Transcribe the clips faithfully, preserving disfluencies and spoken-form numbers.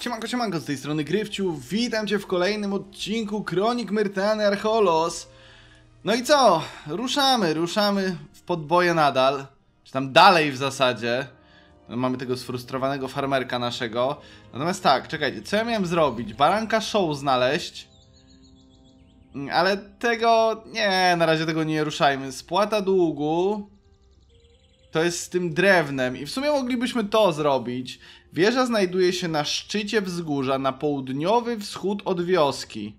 Siemanko, siemanko, z tej strony Grywciu, witam cię w kolejnym odcinku Kronik Myrtany Archolos. No i co? Ruszamy, ruszamy w podboje nadal, czy tam dalej w zasadzie. No, mamy tego sfrustrowanego farmerka naszego. Natomiast tak, czekajcie, co ja miałem zrobić? Baranka show znaleźć. Ale tego, nie, na razie tego nie ruszajmy. Spłata długu to jest z tym drewnem i w sumie moglibyśmy to zrobić. Wieża znajduje się na szczycie wzgórza, na południowy wschód od wioski.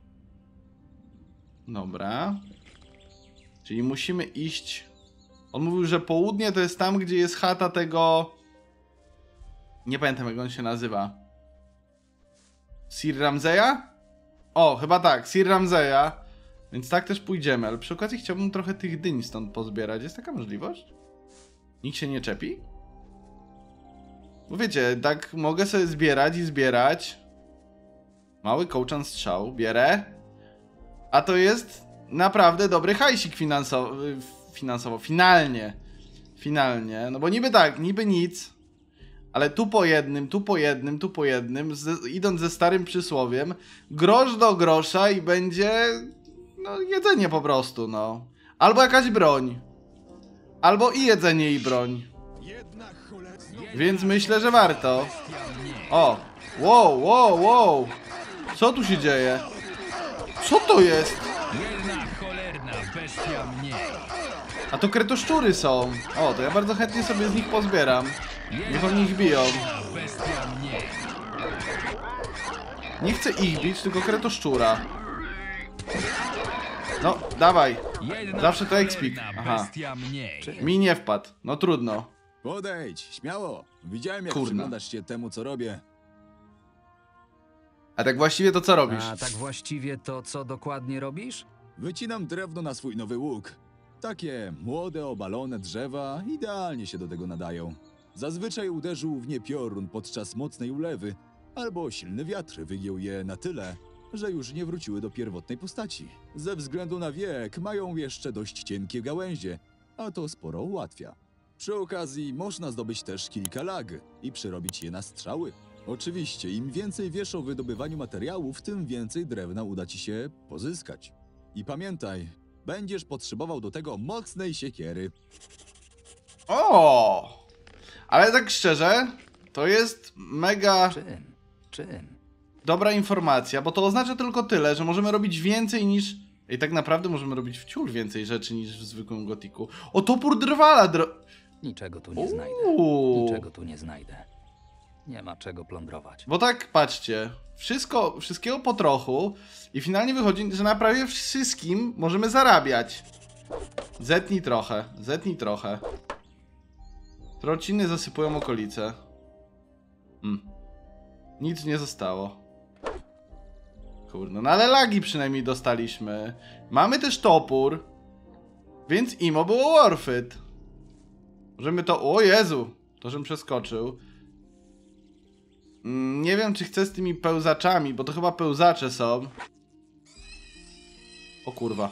Dobra. Czyli musimy iść... On mówił, że południe to jest tam, gdzie jest chata tego... Nie pamiętam, jak on się nazywa. Sir Ramzeya? O, chyba tak, Sir Ramzeya. Więc tak też pójdziemy, ale przy okazji chciałbym trochę tych dyń stąd pozbierać. Jest taka możliwość? Nikt się nie czepi? Bo wiecie, tak mogę sobie zbierać i zbierać. Mały kołczan strzał, bierę. A to jest naprawdę dobry hajsik finansowy, finansowo, finalnie. Finalnie, no bo niby tak, niby nic. Ale tu po jednym, tu po jednym, tu po jednym, z, idąc ze starym przysłowiem, grosz do grosza i będzie, no, jedzenie po prostu, no. Albo jakaś broń. Albo i jedzenie, i broń. Więc myślę, że warto. O! Wow, wow, wow! Co tu się dzieje? Co to jest? A to kretoszczury są. O, to ja bardzo chętnie sobie z nich pozbieram. Niech oni ich biją. Nie chcę ich bić, tylko kretoszczura. No, dawaj. Zawsze to ekspik. Aha. Mi nie wpadł. No trudno. Podejdź, śmiało. Widziałem, jak Kurna. przyglądasz się temu, co robię. A tak właściwie to co robisz? A tak właściwie to co dokładnie robisz? Wycinam drewno na swój nowy łuk. Takie młode, obalone drzewa idealnie się do tego nadają. Zazwyczaj uderzył w nie piorun podczas mocnej ulewy, albo silny wiatr wygiął je na tyle, że już nie wróciły do pierwotnej postaci. Ze względu na wiek mają jeszcze dość cienkie gałęzie, a to sporo ułatwia. Przy okazji można zdobyć też kilka lag i przerobić je na strzały. Oczywiście, im więcej wiesz o wydobywaniu materiałów, tym więcej drewna uda ci się pozyskać. I pamiętaj, będziesz potrzebował do tego mocnej siekiery. O! Ale tak szczerze, to jest mega Czym? Czym? dobra informacja, bo to oznacza tylko tyle, że możemy robić więcej niż... I tak naprawdę możemy robić wciul więcej rzeczy niż w zwykłym gotiku. O, topór drwala! Dro... Niczego tu nie znajdę. Uuu. Niczego tu nie znajdę. Nie ma czego plądrować. Bo tak, patrzcie, wszystko, wszystkiego po trochu i finalnie wychodzi, że na prawie wszystkim możemy zarabiać. Zetnij trochę, zetnij trochę. Trociny zasypują okolice. Hmm. Nic nie zostało. Kurde, no ale lagi przynajmniej dostaliśmy. Mamy też topór, więc imo było worth it. Możemy to... O Jezu! To, żebym przeskoczył. Mm, nie wiem, czy chcę z tymi pełzaczami, bo to chyba pełzacze są. O kurwa.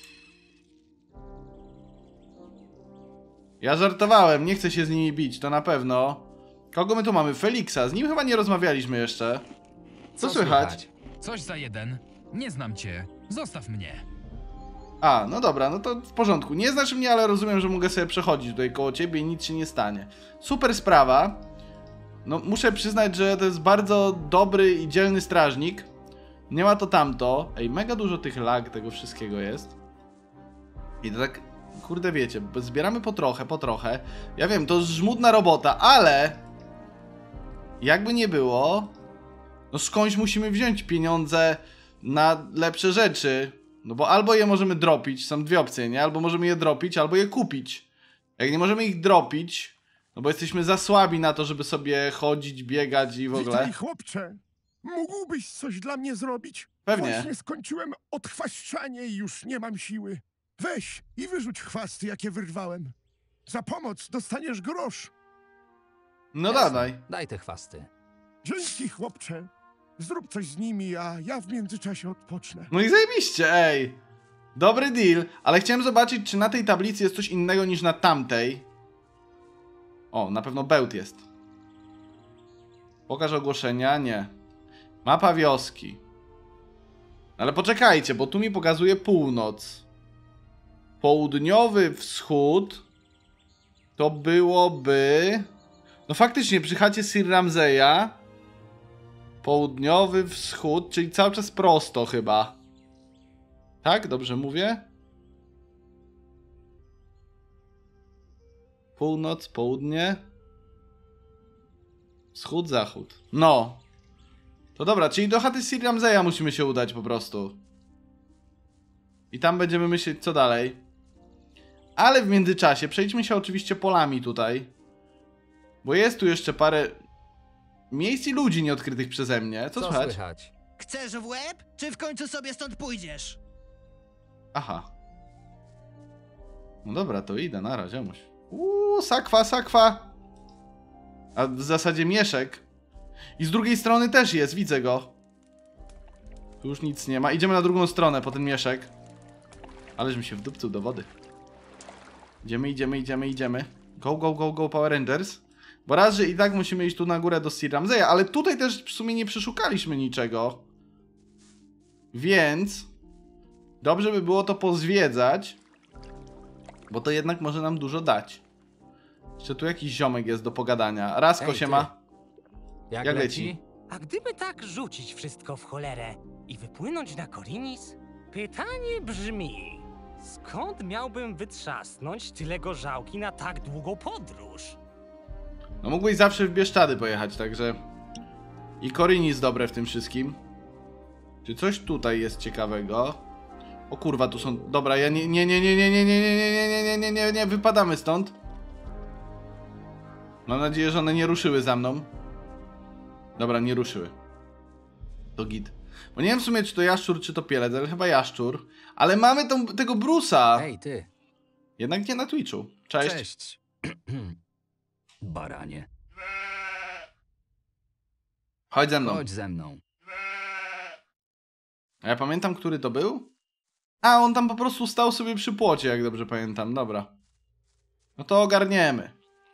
Ja żartowałem, nie chcę się z nimi bić, to na pewno. Kogo my tu mamy? Feliksa, z nim chyba nie rozmawialiśmy jeszcze. Co, Co słychać? słychać? Coś za jeden. Nie znam cię. Zostaw mnie. A, no dobra, no to w porządku. Nie znasz mnie, ale rozumiem, że mogę sobie przechodzić tutaj koło ciebie i nic się nie stanie. Super sprawa. No, muszę przyznać, że to jest bardzo dobry i dzielny strażnik. Nie ma to tamto. Ej, mega dużo tych lag, tego wszystkiego jest. I to tak, kurde wiecie, zbieramy po trochę, po trochę. Ja wiem, to jest żmudna robota, ale... Jakby nie było... No skądś musimy wziąć pieniądze na lepsze rzeczy. No bo albo je możemy dropić, są dwie opcje, nie? Albo możemy je dropić, albo je kupić. Jak nie możemy ich dropić, no bo jesteśmy za słabi na to, żeby sobie chodzić, biegać i w ogóle. Witaj, chłopcze. Mógłbyś coś dla mnie zrobić? Pewnie. Właśnie skończyłem odchwaszczanie i już nie mam siły. Weź i wyrzuć chwasty, jakie wyrwałem. Za pomoc dostaniesz grosz. No Jasne. dawaj. Daj te chwasty. Dzięki, chłopcze. Zrób coś z nimi, a ja w międzyczasie odpocznę. No i zajebiście, ej. Dobry deal, ale chciałem zobaczyć, czy na tej tablicy jest coś innego niż na tamtej. O, na pewno bełt jest. Pokaż ogłoszenia, nie. Mapa wioski. Ale poczekajcie, bo tu mi pokazuje północ. Południowy wschód to byłoby... No faktycznie przy chacie Sir Ramzeya. Południowy wschód, czyli cały czas prosto chyba. Tak? Dobrze mówię? Północ, południe. Wschód, zachód. No. To dobra, czyli do chaty Sir Ramzeya musimy się udać po prostu. I tam będziemy myśleć co dalej. Ale w międzyczasie przejdźmy się oczywiście polami tutaj. Bo jest tu jeszcze parę miejsc i ludzi nieodkrytych przeze mnie. Co, Co słychać? słychać? Chcesz w łeb, czy w końcu sobie stąd pójdziesz? Aha. No dobra, to idę, nara, ziomuś. Uuu, sakwa, sakwa. A w zasadzie mieszek. I z drugiej strony też jest, widzę go. Tu już nic nie ma. Idziemy na drugą stronę po ten mieszek. Ależ mi się wdupcył do wody. Idziemy, idziemy, idziemy, idziemy. Go, go, go, go, Power Rangers. Bo raz, że i tak musimy iść tu na górę do Sir Ramzeya, ale tutaj też w sumie nie przeszukaliśmy niczego. Więc dobrze by było to pozwiedzać, bo to jednak może nam dużo dać. Jeszcze tu jakiś ziomek jest do pogadania. Rasko Ej, się ty. ma. Jak, Jak leci? leci? A gdyby tak rzucić wszystko w cholerę i wypłynąć na Korinis? Pytanie brzmi, skąd miałbym wytrzasnąć tyle gorzałki na tak długą podróż? No mógłbyś zawsze w Bieszczady pojechać, także... I Korinis dobre w tym wszystkim. Czy coś tutaj jest ciekawego? O kurwa, tu są... Dobra, ja nie, nie, nie, nie, nie, nie, nie, nie, nie, nie, nie, nie, nie, nie, wypadamy stąd. Mam nadzieję, że one nie ruszyły za mną. Dobra, nie ruszyły. To git. Bo nie wiem w sumie, czy to jaszczur, czy to pielec, ale chyba jaszczur. Ale mamy tą, tego Bruce'a. Ej, ty. Jednak nie na Twitchu. Cześć. Cześć. Baranie. Chodź ze mną. Chodź ze mną. A ja pamiętam, który to był? A, on tam po prostu stał sobie przy płocie, jak dobrze pamiętam. Dobra. No to ogarniemy.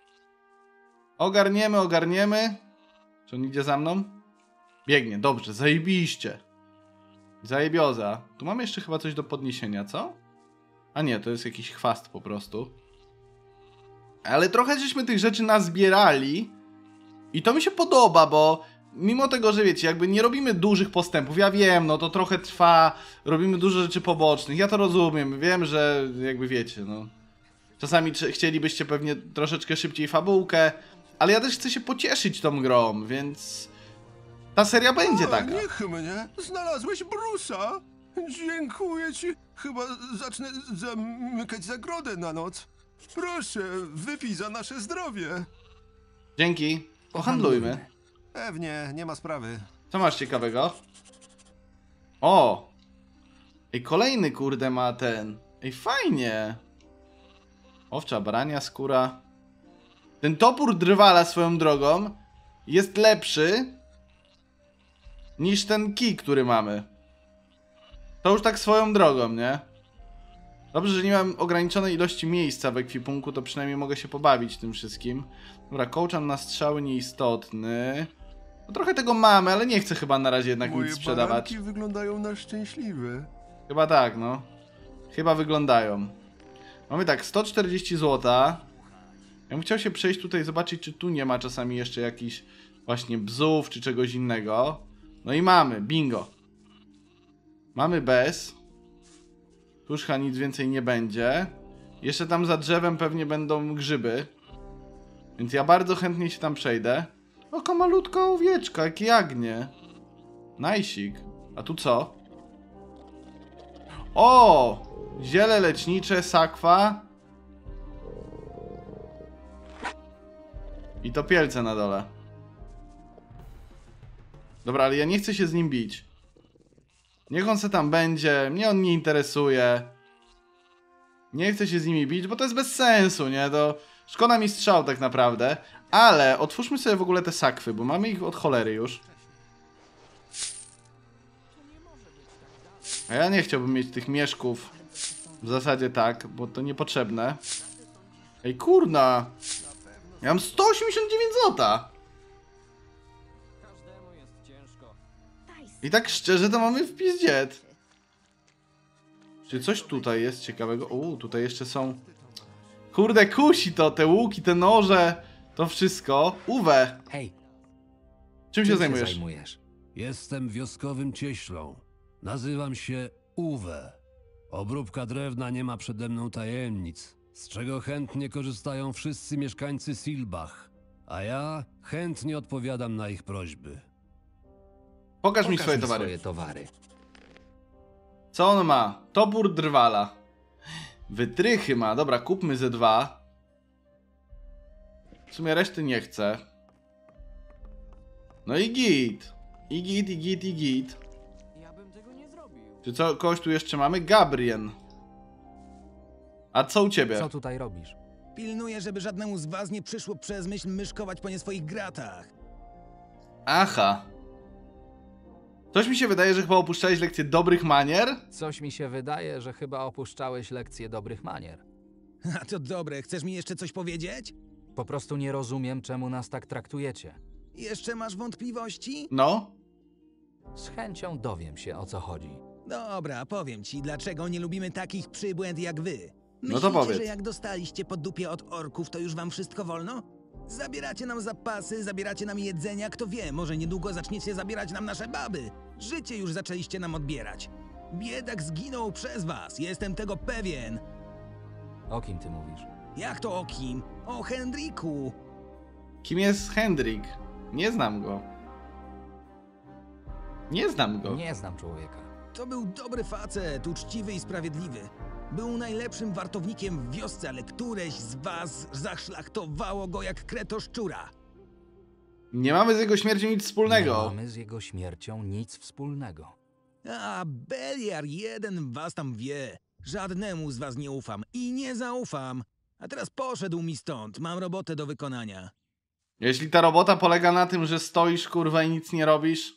Ogarniemy, ogarniemy. Czy on idzie za mną? Biegnie, dobrze, zajebiście. Zajebioza. Tu mamy jeszcze chyba coś do podniesienia, co? A nie, to jest jakiś chwast po prostu. Ale trochę żeśmy tych rzeczy nazbierali. I to mi się podoba, bo mimo tego, że wiecie, jakby nie robimy dużych postępów, ja wiem, no to trochę trwa, robimy dużo rzeczy pobocznych, ja to rozumiem, wiem, że jakby wiecie, no. Czasami chcielibyście pewnie troszeczkę szybciej fabułkę, ale ja też chcę się pocieszyć tą grą, więc ta seria będzie O, taka. Niech mnie! Znalazłeś Bruce'a! Dziękuję ci. Chyba zacznę zamykać zagrodę na noc. Proszę, wypij za nasze zdrowie. Dzięki, pohandlujmy. Pewnie, nie ma sprawy. Co masz ciekawego? O! Ej, kolejny kurde ma ten. Ej, fajnie. Owcza, barania skóra. Ten topór drwala swoją drogą jest lepszy niż ten kij, który mamy. To już tak swoją drogą, nie? Dobrze, że nie mam ograniczonej ilości miejsca w ekwipunku, to przynajmniej mogę się pobawić tym wszystkim. Dobra, kołczan na strzały nieistotny. No trochę tego mamy, ale nie chcę chyba na razie jednak Moje nic sprzedawać. baranki wyglądają na szczęśliwe. Chyba tak, no. Chyba wyglądają. Mamy tak, sto czterdzieści złota. Ja bym chciał się przejść tutaj, zobaczyć, czy tu nie ma czasami jeszcze jakichś właśnie bzów, czy czegoś innego. No i mamy, bingo. Mamy bez. Tu już chyba nic więcej nie będzie. Jeszcze tam za drzewem pewnie będą grzyby. Więc ja bardzo chętnie się tam przejdę. Oko malutka owieczka, jak jagnie. Najsik. A tu co? O! Ziele lecznicze, sakwa. I to pielce na dole. Dobra, ale ja nie chcę się z nim bić. Niech on se tam będzie. Mnie on nie interesuje. Nie chcę się z nimi bić, bo to jest bez sensu, nie? To szkoda mi strzał tak naprawdę. Ale otwórzmy sobie w ogóle te sakwy, bo mamy ich od cholery już. A ja nie chciałbym mieć tych mieszków. W zasadzie tak, bo to niepotrzebne. Ej, kurna! Ja mam sto osiemdziesiąt dziewięć złota! I tak szczerze to mamy w pizdziet. Czy coś tutaj jest ciekawego? Uuu, tutaj jeszcze są... Kurde, kusi to, te łuki, te noże, to wszystko. Uwe, Hej, czym się zajmujesz? zajmujesz? Jestem wioskowym cieślą. Nazywam się Uwe. Obróbka drewna nie ma przede mną tajemnic, z czego chętnie korzystają wszyscy mieszkańcy Silbach, a ja chętnie odpowiadam na ich prośby. Pokaż, mi Pokaż swoje mi towary. swoje towary. Co on ma? Topór drwala. Wytrychy ma. Dobra, kupmy ze dwa. W sumie reszty nie chcę. No i git. I git, i git, i git. Czy co, kogoś tu jeszcze mamy? Gabrien. A co u ciebie? Co tutaj robisz? Pilnuję, żeby żadnemu z was nie przyszło przez myśl myszkować po nie swoich gratach. Aha. Coś mi się wydaje, że chyba opuszczałeś lekcję dobrych manier? Coś mi się wydaje, że chyba opuszczałeś lekcje dobrych manier. A to dobre, chcesz mi jeszcze coś powiedzieć? Po prostu nie rozumiem, czemu nas tak traktujecie. Jeszcze masz wątpliwości? No. Z chęcią dowiem się, o co chodzi. Dobra, powiem ci, dlaczego nie lubimy takich przybłęd jak wy. No Myślicie, to powiedz. że jak dostaliście po dupie od orków, to już wam wszystko wolno? Zabieracie nam zapasy, zabieracie nam jedzenia, kto wie, może niedługo zaczniecie zabierać nam nasze baby. Życie już zaczęliście nam odbierać. Biedak zginął przez was, jestem tego pewien. O kim ty mówisz? Jak to o kim? O Hendriku. Kim jest Hendrik? Nie znam go. Nie znam go. Nie znam człowieka. To był dobry facet, uczciwy i sprawiedliwy. Był najlepszym wartownikiem w wiosce, ale któreś z was zaszlachtowało go jak kretoszczura. Nie mamy z jego śmiercią nic Nie wspólnego. mamy z jego śmiercią nic wspólnego. A, Beliar, jeden was tam wie. Żadnemu z was nie ufam i nie zaufam. A teraz poszedł mi stąd, mam robotę do wykonania. Jeśli ta robota polega na tym, że stoisz kurwa i nic nie robisz,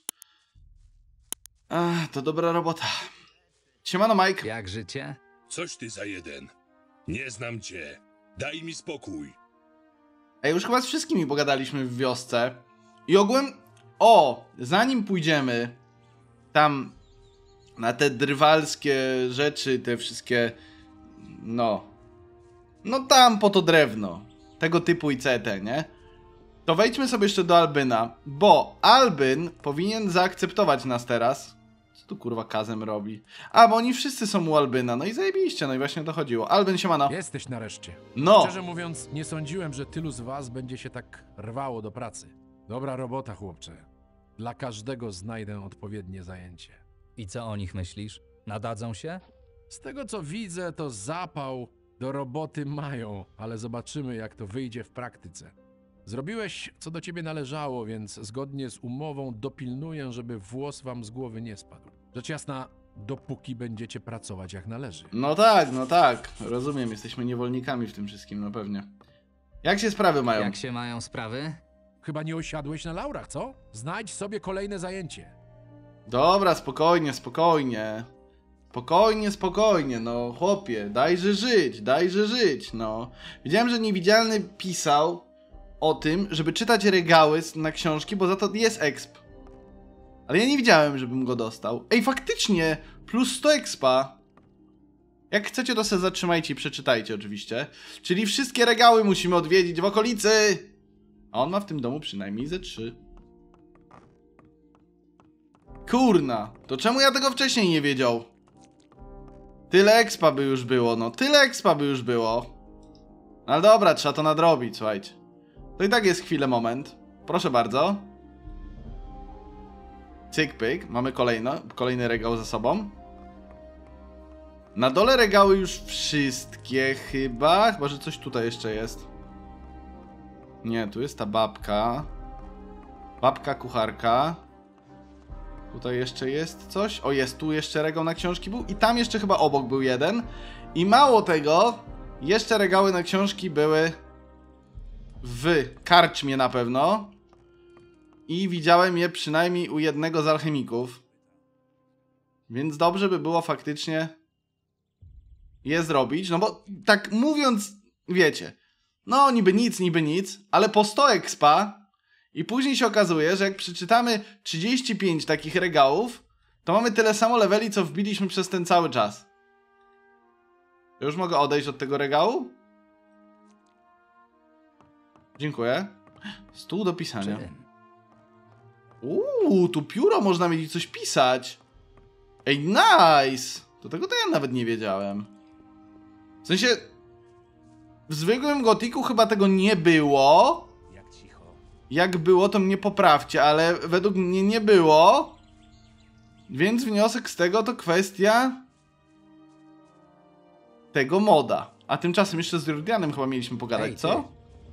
ach, to dobra robota. Siemano Mike. Jak życie? Coś ty za jeden. Nie znam cię. Daj mi spokój. Ej, już chyba z wszystkimi pogadaliśmy w wiosce. I ogółem, o, zanim pójdziemy tam na te drwalskie rzeczy, te wszystkie, no, no tam po to drewno, tego typu I C T, nie? To wejdźmy sobie jeszcze do Albyna, bo Albyn powinien zaakceptować nas teraz. Co tu kurwa Kazem robi? A, bo oni wszyscy są u Albyna, no i zajebiście, no i właśnie o to chodziło. Albyn, siemano. Jesteś nareszcie. No. Szczerze mówiąc, nie sądziłem, że tylu z was będzie się tak rwało do pracy. Dobra robota, chłopcze. Dla każdego znajdę odpowiednie zajęcie. I co o nich myślisz? Nadadzą się? Z tego co widzę, to zapał do roboty mają, ale zobaczymy, jak to wyjdzie w praktyce. Zrobiłeś, co do ciebie należało, więc zgodnie z umową dopilnuję, żeby włos wam z głowy nie spadł. Rzecz jasna, dopóki będziecie pracować jak należy. No tak, no tak. Rozumiem, jesteśmy niewolnikami w tym wszystkim, no pewnie. Jak się sprawy mają? Jak się mają sprawy? Chyba nie osiadłeś na laurach, co? Znajdź sobie kolejne zajęcie. Dobra, spokojnie, spokojnie. Spokojnie, spokojnie, no chłopie, dajże żyć, dajże żyć, no. Widziałem, że Niewidzialny pisał o tym, żeby czytać regały na książki, bo za to jest exp. Ale ja nie widziałem, żebym go dostał. Ej, faktycznie, plus sto expa. Jak chcecie, to sobie zatrzymajcie i przeczytajcie oczywiście. Czyli wszystkie regały musimy odwiedzić w okolicy. A on ma w tym domu przynajmniej ze trzy. Kurna, to czemu ja tego wcześniej nie wiedział? Tyle expa by już było, no tyle expa by już było. No ale dobra, trzeba to nadrobić, słuchajcie. To i tak jest chwilę, moment. Proszę bardzo. Cyk, pyk, mamy kolejno, kolejny regał za sobą. Na dole regały już wszystkie chyba, chyba że coś tutaj jeszcze jest. Nie, tu jest ta babka. Babka kucharka. Tutaj jeszcze jest coś. O, jest tu jeszcze regał na książki był. I tam jeszcze chyba obok był jeden. I mało tego, jeszcze regały na książki były w karczmie na pewno. I widziałem je przynajmniej u jednego z alchemików. Więc dobrze by było faktycznie je zrobić. No bo tak mówiąc, wiecie, no niby nic, niby nic, ale po sto expa I później się okazuje, że jak przeczytamy trzydzieści pięć takich regałów, to mamy tyle samo leveli, co wbiliśmy przez ten cały czas. Już mogę odejść od tego regału? Dziękuję. Stół do pisania. Czym? Uuu, tu pióro, można mieć coś pisać. Ej, nice! Do tego to ja nawet nie wiedziałem. W sensie... W zwykłym Gothicu chyba tego nie było. Jak cicho. Jak było, to mnie poprawcie, ale według mnie nie było. Więc wniosek z tego to kwestia... tego moda. A tymczasem jeszcze z Jordianem chyba mieliśmy pogadać, Ej, ty. co?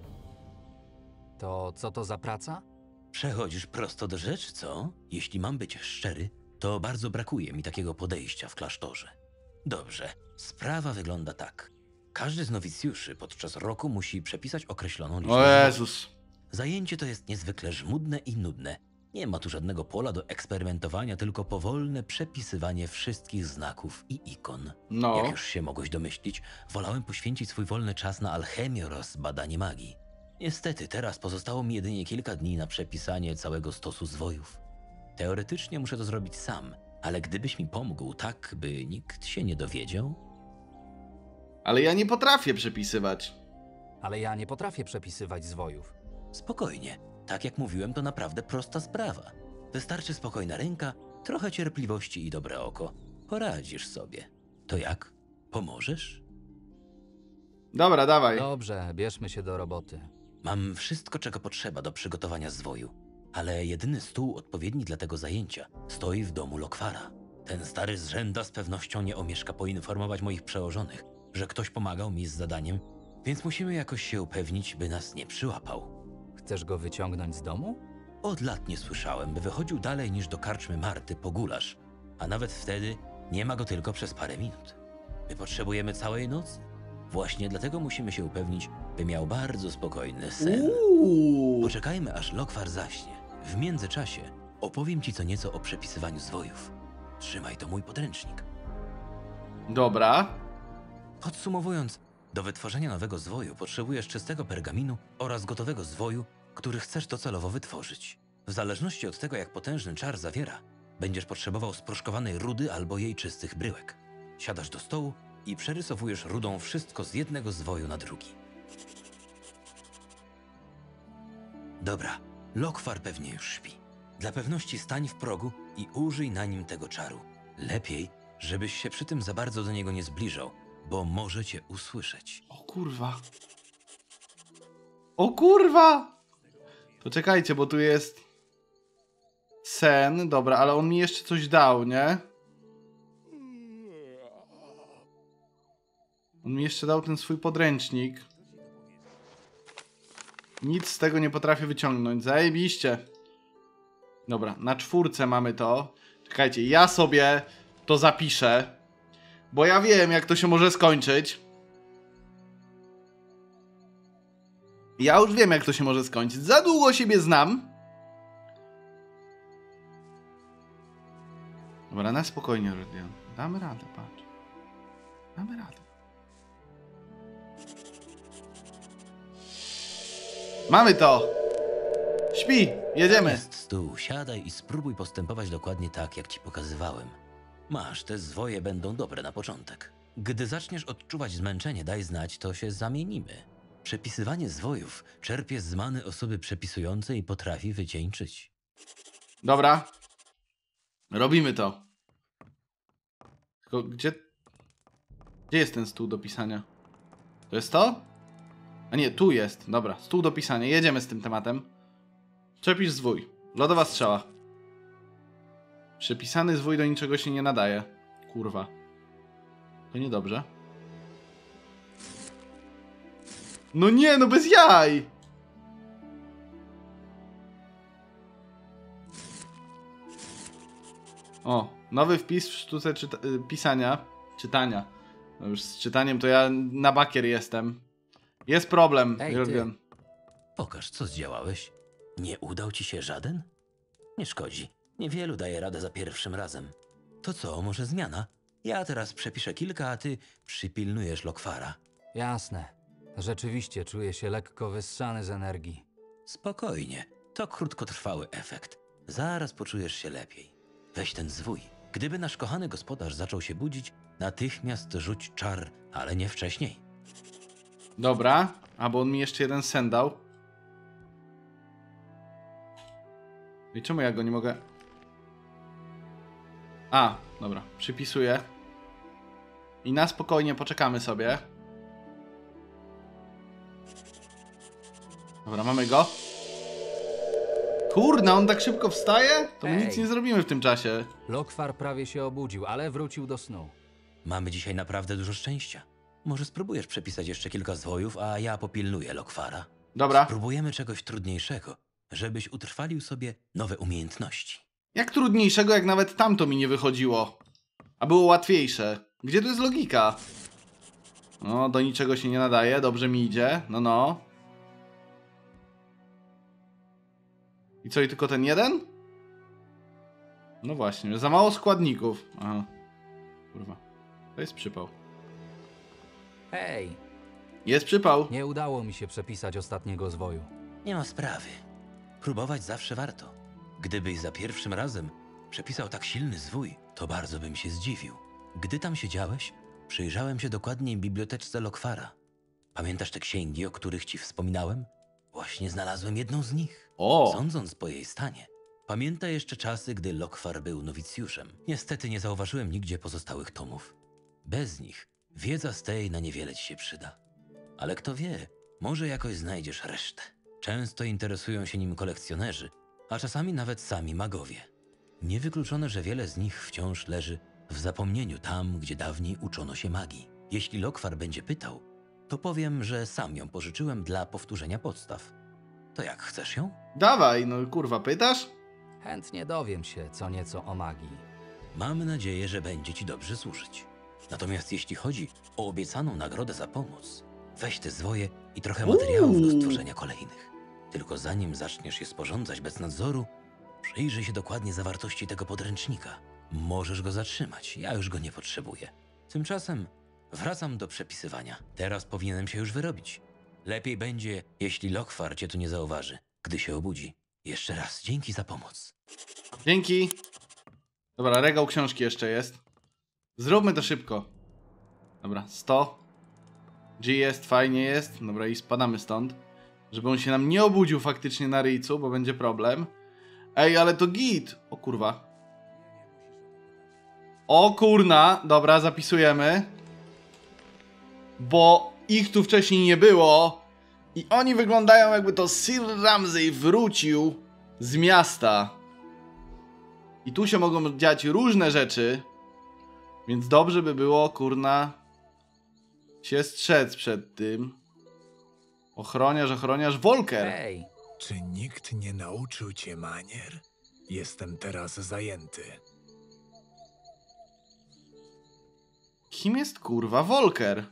To co to za praca? Przechodzisz prosto do rzeczy, co? Jeśli mam być szczery, to bardzo brakuje mi takiego podejścia w klasztorze. Dobrze, sprawa wygląda tak. Każdy z nowicjuszy podczas roku musi przepisać określoną liczbę O zwojów. Jezus. Zajęcie to jest niezwykle żmudne i nudne. Nie ma tu żadnego pola do eksperymentowania, tylko powolne przepisywanie wszystkich znaków i ikon. No. Jak już się mogłeś domyślić, wolałem poświęcić swój wolny czas na alchemię oraz badanie magii. Niestety, teraz pozostało mi jedynie kilka dni na przepisanie całego stosu zwojów. Teoretycznie muszę to zrobić sam, ale gdybyś mi pomógł tak, by nikt się nie dowiedział... Ale ja nie potrafię przepisywać. Ale ja nie potrafię przepisywać zwojów. Spokojnie. Tak jak mówiłem, to naprawdę prosta sprawa. Wystarczy spokojna ręka, trochę cierpliwości i dobre oko. Poradzisz sobie. To jak? Pomożesz? Dobra, dawaj. Dobrze, bierzmy się do roboty. Mam wszystko, czego potrzeba do przygotowania zwoju, ale jedyny stół odpowiedni dla tego zajęcia stoi w domu Lokwara. Ten stary zrzęda z pewnością nie omieszka poinformować moich przełożonych, że ktoś pomagał mi z zadaniem, więc musimy jakoś się upewnić, by nas nie przyłapał. Chcesz go wyciągnąć z domu? Od lat nie słyszałem, by wychodził dalej niż do karczmy Marty po gulasz, a nawet wtedy nie ma go tylko przez parę minut. My potrzebujemy całej nocy. Właśnie dlatego musimy się upewnić, by miał bardzo spokojny sen. Uuu. Poczekajmy, aż Lokwar zaśnie. W międzyczasie opowiem ci co nieco o przepisywaniu zwojów. Trzymaj, to mój podręcznik. Dobra. Podsumowując, do wytworzenia nowego zwoju potrzebujesz czystego pergaminu oraz gotowego zwoju, który chcesz docelowo wytworzyć. W zależności od tego, jak potężny czar zawiera, będziesz potrzebował sproszkowanej rudy albo jej czystych bryłek. Siadasz do stołu i przerysowujesz rudą wszystko z jednego zwoju na drugi. Dobra, Lokwar pewnie już śpi. Dla pewności stań w progu i użyj na nim tego czaru. Lepiej, żebyś się przy tym za bardzo do niego nie zbliżał, bo może cię usłyszeć. O kurwa. O kurwa! To czekajcie, bo tu jest... sen, dobra, ale on mi jeszcze coś dał, nie? On mi jeszcze dał ten swój podręcznik. Nic z tego nie potrafię wyciągnąć. Zajebiście. Dobra, na czwórce mamy to. Czekajcie, ja sobie to zapiszę. Bo ja wiem, jak to się może skończyć. Ja już wiem, jak to się może skończyć. Za długo siebie znam. Dobra, na spokojnie, Rodion. Damy radę, patrz. Damy radę. Mamy to! Śpi, jedziemy. Jest stół, siadaj i spróbuj postępować dokładnie tak, jak ci pokazywałem. Masz, te zwoje będą dobre na początek. Gdy zaczniesz odczuwać zmęczenie, daj znać, to się zamienimy. Przepisywanie zwojów czerpie z many osoby przepisującej i potrafi wycieńczyć. Dobra. Robimy to. Tylko gdzie... Gdzie jest ten stół do pisania? To jest to? A nie, tu jest. Dobra, stół do pisania. Jedziemy z tym tematem. Przepisz zwój. Lodowa strzała. Przepisany zwój do niczego się nie nadaje. Kurwa. To niedobrze. No nie, no bez jaj! O, nowy wpis w sztuce czyta pisania. Czytania. No już z czytaniem to ja na bakier jestem. Jest problem, Ej, Jorgen. Pokaż, co zdziałałeś. Nie udał ci się żaden? Nie szkodzi. Niewielu daje radę za pierwszym razem. To co, może zmiana? Ja teraz przepiszę kilka, a ty przypilnujesz Lokwara. Jasne. Rzeczywiście czuję się lekko wyssany z energii. Spokojnie. To krótkotrwały efekt. Zaraz poczujesz się lepiej. Weź ten zwój. Gdyby nasz kochany gospodarz zaczął się budzić, natychmiast rzuć czar, ale nie wcześniej. Dobra, a bo on mi jeszcze jeden sen dał. I czemu ja go nie mogę... A, dobra, przypisuję. I na spokojnie poczekamy sobie. Dobra, mamy go. Kurna, on tak szybko wstaje? To my Ej. nic nie zrobimy w tym czasie. Lokwar prawie się obudził, ale wrócił do snu. Mamy dzisiaj naprawdę dużo szczęścia. Może spróbujesz przepisać jeszcze kilka zwojów, a ja popilnuję Lokwara. Dobra. Spróbujemy czegoś trudniejszego, żebyś utrwalił sobie nowe umiejętności. Jak trudniejszego, jak nawet tamto mi nie wychodziło. A było łatwiejsze. Gdzie tu jest logika? No, do niczego się nie nadaje, dobrze mi idzie. No, no. I co, i tylko ten jeden? No właśnie, za mało składników. Aha. Kurwa. To jest przypał. Hej, Jest przypał. nie udało mi się przepisać ostatniego zwoju. Nie ma sprawy. Próbować zawsze warto. Gdybyś za pierwszym razem przepisał tak silny zwój, to bardzo bym się zdziwił. Gdy tam siedziałeś, przyjrzałem się dokładniej biblioteczce Lokwara. Pamiętasz te księgi, o których ci wspominałem? Właśnie znalazłem jedną z nich. O! Sądząc po jej stanie, pamięta jeszcze czasy, gdy Lokwar był nowicjuszem. Niestety nie zauważyłem nigdzie pozostałych tomów. Bez nich wiedza z tej na niewiele ci się przyda. Ale kto wie, może jakoś znajdziesz resztę. Często interesują się nim kolekcjonerzy, a czasami nawet sami magowie. Niewykluczone, że wiele z nich wciąż leży w zapomnieniu tam, gdzie dawniej uczono się magii. Jeśli Lokwar będzie pytał, to powiem, że sam ją pożyczyłem dla powtórzenia podstaw. To jak, chcesz ją? Dawaj, no kurwa, pytasz? Chętnie dowiem się co nieco o magii. Mam nadzieję, że będzie ci dobrze służyć. Natomiast jeśli chodzi o obiecaną nagrodę za pomoc, weź te zwoje i trochę materiałów do stworzenia kolejnych. Tylko zanim zaczniesz je sporządzać bez nadzoru, przyjrzyj się dokładnie zawartości tego podręcznika. Możesz go zatrzymać, ja już go nie potrzebuję. Tymczasem wracam do przepisywania. Teraz powinienem się już wyrobić. Lepiej będzie, jeśli Lokwar cię tu nie zauważy, gdy się obudzi. Jeszcze raz dzięki za pomoc. Dzięki. Dobra, regał książki jeszcze jest. Zróbmy to szybko. Dobra, sto. G jest, fajnie jest. Dobra, i spadamy stąd. Żeby on się nam nie obudził faktycznie na ryjcu, bo będzie problem. Ej, ale to git. O kurwa. O kurna. Dobra, zapisujemy. Bo ich tu wcześniej nie było. I oni wyglądają, jakby to Sir Ramsay wrócił z miasta. I tu się mogą dziać różne rzeczy. Więc dobrze by było, kurna, się strzec przed tym. Ochroniarz, ochroniarz, Volker. Hej, Czy nikt nie nauczył cię manier? Jestem teraz zajęty. Kim jest, kurwa, Volker?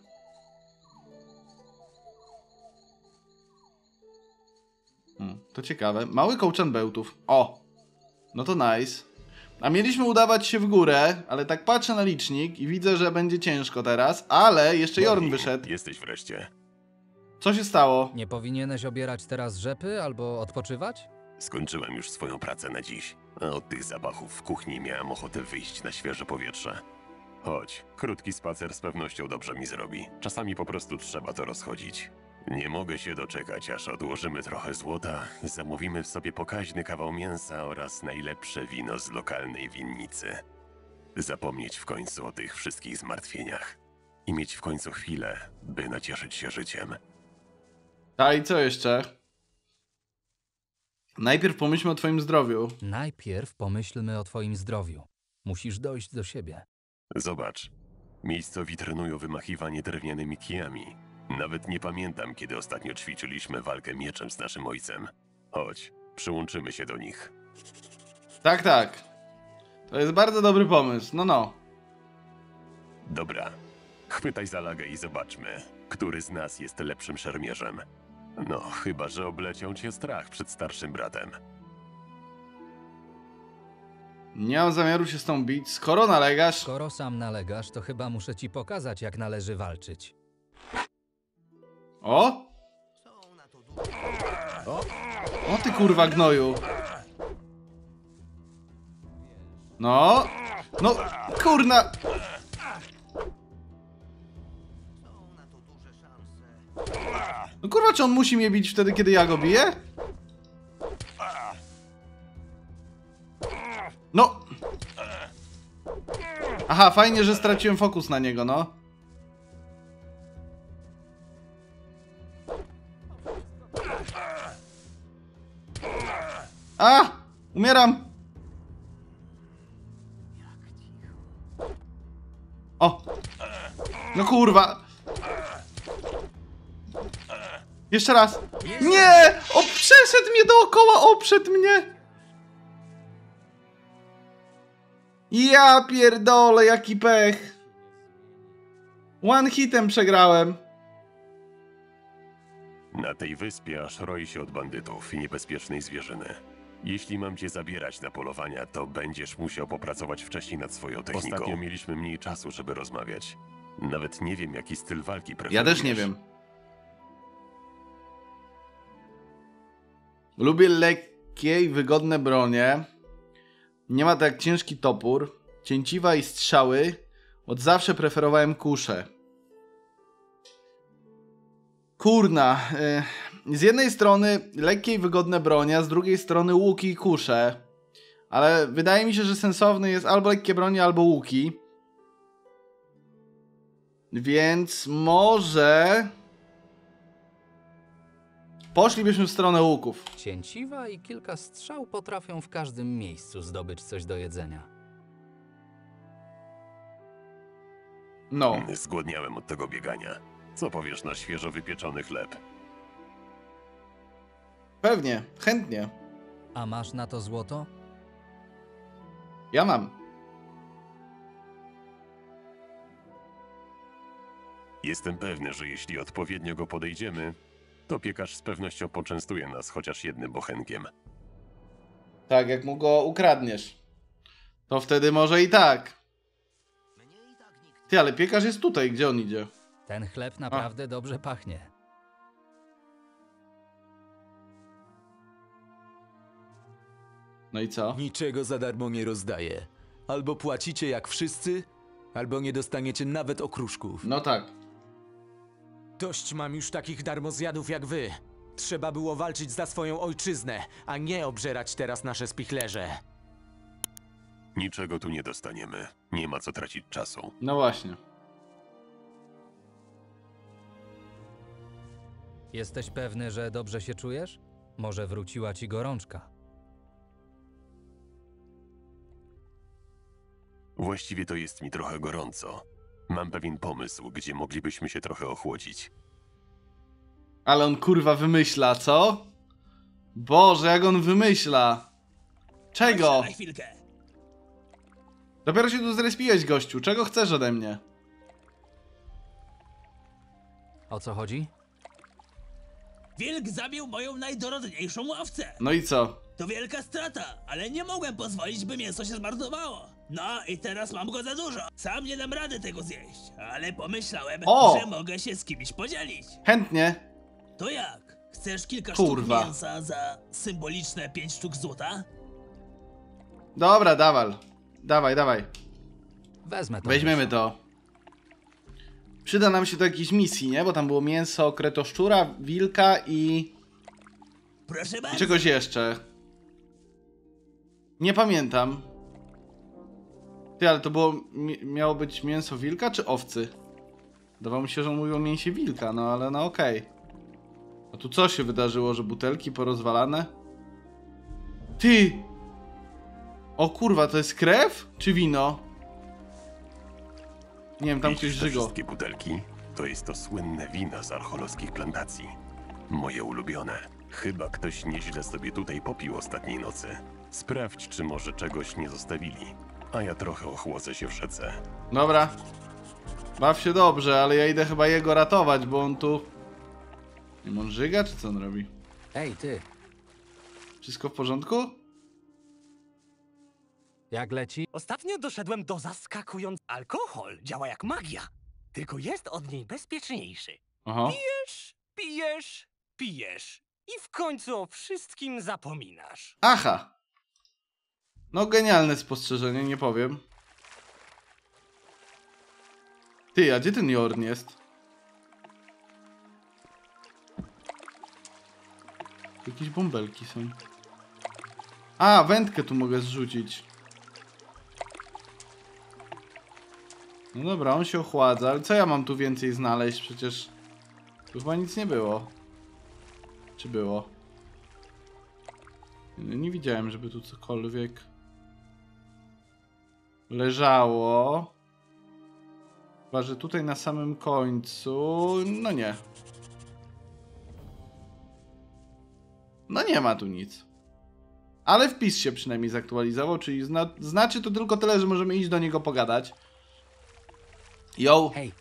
Hmm, to ciekawe. Mały kołczan bełtów. O! No to nice. A mieliśmy udawać się w górę, ale tak patrzę na licznik i widzę, że będzie ciężko teraz, ale jeszcze Jorn wyszedł. Jesteś wreszcie. Co się stało? nie powinieneś obierać teraz rzepy albo odpoczywać? Skończyłem już swoją pracę na dziś. A od tych zapachów w kuchni miałem ochotę wyjść na świeże powietrze. Chodź, krótki spacer z pewnością dobrze mi zrobi. Czasami po prostu trzeba to rozchodzić. Nie mogę się doczekać, aż odłożymy trochę złota, zamówimy w sobie pokaźny kawał mięsa oraz najlepsze wino z lokalnej winnicy. Zapomnieć w końcu o tych wszystkich zmartwieniach. I mieć w końcu chwilę, by nacieszyć się życiem. A i co jeszcze? Najpierw pomyślmy o twoim zdrowiu. Najpierw pomyślmy o twoim zdrowiu. Musisz dojść do siebie. Zobacz. Miejscowi trenują wymachiwanie drewnianymi kijami. Nawet nie pamiętam, kiedy ostatnio ćwiczyliśmy walkę mieczem z naszym ojcem. Chodź, przyłączymy się do nich. Tak, tak. To jest bardzo dobry pomysł. No, no. Dobra. Chwytaj za lagę i zobaczmy, który z nas jest lepszym szermierzem. No, chyba że obleciał cię strach przed starszym bratem. Nie mam zamiaru się z tą bić. Skoro nalegasz... Skoro sam nalegasz, to chyba muszę ci pokazać, jak należy walczyć. O! O ty kurwa gnoju. No. No, kurna. No kurwa, czy on musi mnie bić wtedy, kiedy ja go biję? No. Aha, fajnie, że straciłem fokus na niego, no. A! Umieram! O! No kurwa! Jeszcze raz! Nie! O, przeszedł mnie dookoła, oprzedł mnie! Ja pierdolę, jaki pech! One hitem przegrałem. Na tej wyspie aż roi się od bandytów i niebezpiecznej zwierzyny. Jeśli mam cię zabierać na polowania, to będziesz musiał popracować wcześniej nad swoją techniką. Ostatnio mieliśmy mniej czasu, żeby rozmawiać. Nawet nie wiem, jaki styl walki preferujesz. Ja też nie wiem. Lubię lekkie i wygodne bronie. Nie ma tak jak ciężki topór. Cięciwa i strzały. Od zawsze preferowałem kusze. Kurna. Yy, z jednej strony lekkie i wygodne bronie, a z drugiej strony łuki i kusze. Ale wydaje mi się, że sensowny jest albo lekkie bronie, albo łuki. Więc może... poszlibyśmy w stronę łuków. Cięciwa i kilka strzał potrafią w każdym miejscu zdobyć coś do jedzenia. No. Zgłodniałem od tego biegania. Co powiesz na świeżo wypieczony chleb? Pewnie, chętnie. A masz na to złoto? Ja mam. Jestem pewny, że jeśli odpowiednio go podejdziemy, to piekarz z pewnością poczęstuje nas chociaż jednym bochenkiem. Tak, jak mu go ukradniesz. To wtedy może i tak. Ty, ale piekarz jest tutaj, gdzie on idzie? Ten chleb naprawdę A. dobrze pachnie. No i co? Niczego za darmo nie rozdaję. Albo płacicie jak wszyscy, albo nie dostaniecie nawet okruszków. No tak. Dość mam już takich darmozjadów jak wy. Trzeba było walczyć za swoją ojczyznę, a nie obżerać teraz nasze spichlerze. Niczego tu nie dostaniemy. Nie ma co tracić czasu. No właśnie. Jesteś pewny, że dobrze się czujesz? Może wróciła ci gorączka? Właściwie to jest mi trochę gorąco. Mam pewien pomysł, gdzie moglibyśmy się trochę ochłodzić. Ale on kurwa wymyśla, co? Boże, jak on wymyśla. Czego? Dopiero się tu zrespiłeś, gościu. Czego chcesz ode mnie? O co chodzi? Wilk zabił moją najdorodniejszą owcę. No i co? To wielka strata, ale nie mogłem pozwolić, by mięso się zmarnowało. No i teraz mam go za dużo. Sam nie dam rady tego zjeść, ale pomyślałem, o! że mogę się z kimś podzielić. Chętnie. To jak? Chcesz kilka Kurwa. sztuk mięsa za symboliczne pięć sztuk złota? Dobra, dawaj. Dawaj, dawaj. Wezmę to. Weźmiemy to. Przyda nam się do jakiejś misji, nie? Bo tam było mięso kretoszczura, wilka i... Proszę bardzo. I czegoś jeszcze. Nie pamiętam. Ty, ale to było... miało być mięso wilka czy owcy? Wydawało mi się, że on mówił o mięsie wilka, no ale no okej. Okay. A tu co się wydarzyło, że butelki porozwalane? Ty! O kurwa, to jest krew? Czy wino? Nie wiem, tam ktoś żygo. Wszystkie butelki to jest to słynne wino z archolowskich plantacji. Moje ulubione. Chyba ktoś nieźle sobie tutaj popił ostatniej nocy. Sprawdź, czy może czegoś nie zostawili. A ja trochę ochłodzę się w rzece. Dobra. Baw się dobrze, ale ja idę chyba jego ratować, bo on tu... Nie wiem, on żyga, czy co on robi? Ej, ty. Wszystko w porządku? Jak leci? Ostatnio doszedłem do zaskakującego. Alkohol działa jak magia, tylko jest od niej bezpieczniejszy. Aha. Pijesz, pijesz, pijesz i w końcu o wszystkim zapominasz. Aha. No genialne spostrzeżenie, nie powiem. Ty, a gdzie ten Jorn jest? Jakieś bąbelki są. A, wędkę tu mogę zrzucić. No dobra, on się ochładza, ale co ja mam tu więcej znaleźć? Przecież tu chyba nic nie było. Czy było? Nie, nie widziałem, żeby tu cokolwiek leżało. Chyba, że tutaj na samym końcu... No nie. No nie ma tu nic. Ale wpis się przynajmniej zaktualizował, czyli zna znaczy to tylko tyle, że możemy iść do niego pogadać. Yo! Hej.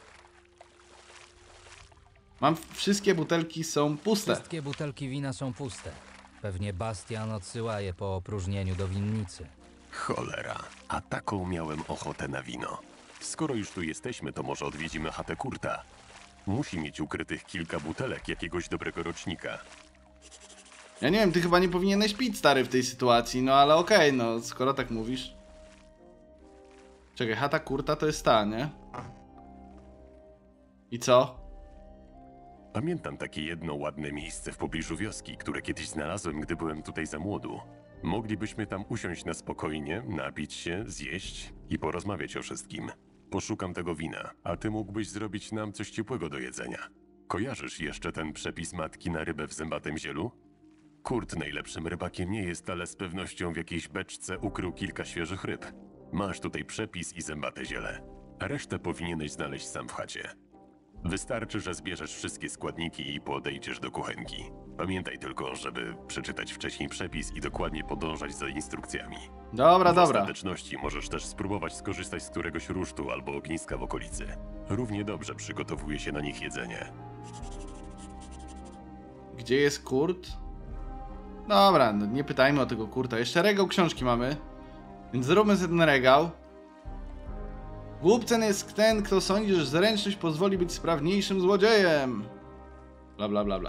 Mam... Wszystkie butelki są puste. Wszystkie butelki wina są puste. Pewnie Bastian odsyła je po opróżnieniu do winnicy. Cholera, a taką miałem ochotę na wino. Skoro już tu jesteśmy, to może odwiedzimy chatę Kurta. Musi mieć ukrytych kilka butelek jakiegoś dobrego rocznika. Ja nie wiem, ty chyba nie powinieneś pić, stary, w tej sytuacji, no ale okej, okay, no skoro tak mówisz. Czekaj, chata Kurta to jest ta, nie? I co? Pamiętam takie jedno ładne miejsce w pobliżu wioski, które kiedyś znalazłem, gdy byłem tutaj za młodu. Moglibyśmy tam usiąść na spokojnie, napić się, zjeść i porozmawiać o wszystkim. Poszukam tego wina, a ty mógłbyś zrobić nam coś ciepłego do jedzenia. Kojarzysz jeszcze ten przepis matki na rybę w zębatym zielu? Kurt najlepszym rybakiem nie jest, ale z pewnością w jakiejś beczce ukrył kilka świeżych ryb. Masz tutaj przepis i zębate ziele. A resztę powinieneś znaleźć sam w chacie. Wystarczy, że zbierzesz wszystkie składniki i podejdziesz do kuchenki. Pamiętaj tylko, żeby przeczytać wcześniej przepis i dokładnie podążać za instrukcjami. Dobra, w dobra. W ostateczności możesz też spróbować skorzystać z któregoś rusztu albo ogniska w okolicy. Równie dobrze przygotowuje się na nich jedzenie. Gdzie jest Kurt? Dobra, no nie pytajmy o tego Kurta. Jeszcze regał książki mamy. Więc zróbmy sobie ten regał. Głupcem jest ten, kto sądzi, że zręczność pozwoli być sprawniejszym złodziejem. Bla, bla, bla, bla.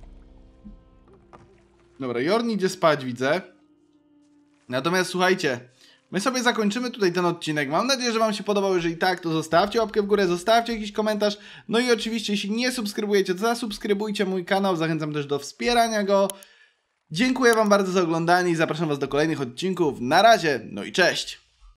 Dobra, Jorn idzie spać, widzę. Natomiast słuchajcie, my sobie zakończymy tutaj ten odcinek. Mam nadzieję, że wam się podobał. Jeżeli tak, to zostawcie łapkę w górę, zostawcie jakiś komentarz. No i oczywiście, jeśli nie subskrybujecie, to zasubskrybujcie mój kanał. Zachęcam też do wspierania go. Dziękuję wam bardzo za oglądanie i zapraszam was do kolejnych odcinków. Na razie, no i cześć!